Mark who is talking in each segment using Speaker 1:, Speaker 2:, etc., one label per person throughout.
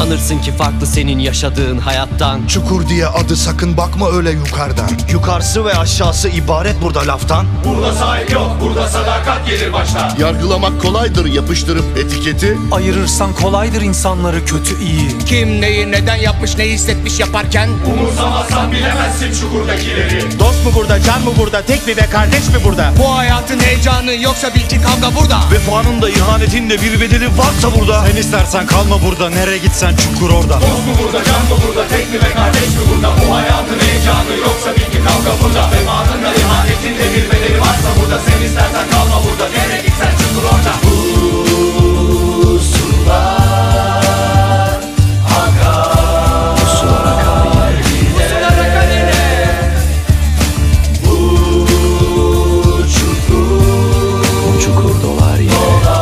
Speaker 1: Sanırsın ki farklı senin yaşadığın hayattan.
Speaker 2: Çukur diye adı, sakın bakma öyle yukarıdan.
Speaker 3: Yukarısı ve aşağısı ibaret burada laftan.
Speaker 4: Burada sahip yok, burada sadakat gelir başta.
Speaker 5: Yargılamak kolaydır yapıştırıp etiketi.
Speaker 6: Ayırırsan kolaydır insanları kötü iyi.
Speaker 7: Kim neyi neden yapmış, ne hissetmiş yaparken.
Speaker 4: Umursamazsan bilemezsin çukurdakileri.
Speaker 3: Dost mu burada, can mı burada, tek mi ve kardeş mi burada?
Speaker 7: Bu hayatın heyecanı yoksa bil ki kavga burada.
Speaker 3: Vefanın da ihanetin de bir bedeli varsa burada. Sen istersen kalma burada, nereye gitsen çukur orada.
Speaker 4: Dost mu burada, can mı burada, tek mi ve kardeş mi burada? Bu hayatın heyecanı yoksa bil ki kavga burada. Vefanın da ihanetin de bir bedeli varsa burada. Sen istersen kalma burada, nereye gitsen çukur orada. Bu sular akar, bu sular akar yine, bu sular akar yine. Bu çukur dolar yine.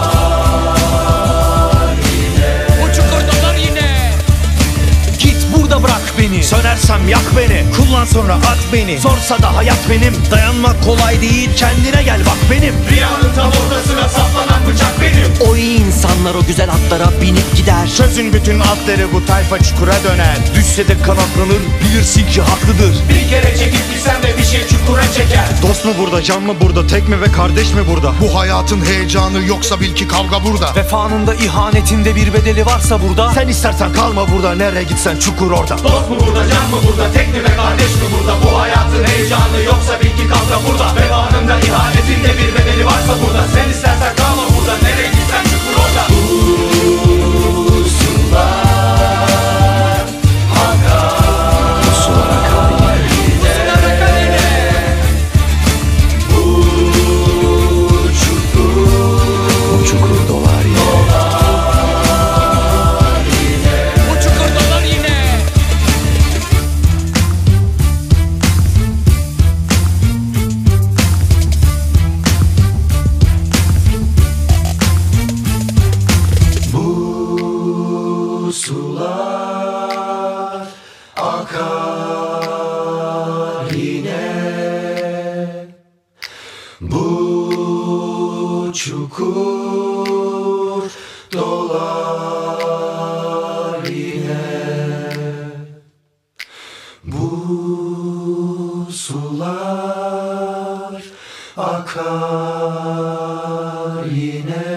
Speaker 3: Sönersem yak beni, kullan sonra at beni. Zorsa da hayat benim, dayanmak kolay değil. Kendine gel bak benim.
Speaker 4: Rüyanın tam ortasına saplanan bıçak benim.
Speaker 1: O iyi insanlar o güzel atlara binip gider.
Speaker 3: Sözün bütün atları bu tayfa çukura döner. Düşse de kanatlanır, bilirsin ki haklıdır.
Speaker 4: Bir kere çekip gitsem de bir şey çukura çeker.
Speaker 3: Dost mu burada, can mı burada, tek mi ve kardeş mi burada?
Speaker 2: Bu hayatın heyecanı yoksa bil ki kavga burada.
Speaker 6: Vefanın da ihanetin de bir bedeli varsa burada.
Speaker 3: Sen istersen kalma burada, nereye gitsen çukur orada.
Speaker 4: Dost mu burada, can mı burada, tek mi ve kardeş mi burada? Bu hayatın heyecanı yoksa bil ki kavga burada. Vefanın da ihanetin de bir bedeli varsa burada. Sen istersen kalma burada, nereye gitsen çukur orada. Bu sular akar, bu sular akar yine, bu sular akar yine. Bu çukur dolar yine.
Speaker 7: Bu çukur dolar yine.
Speaker 4: Bu sular akar yine. Bu çukur dolar yine. Bu sular akar yine.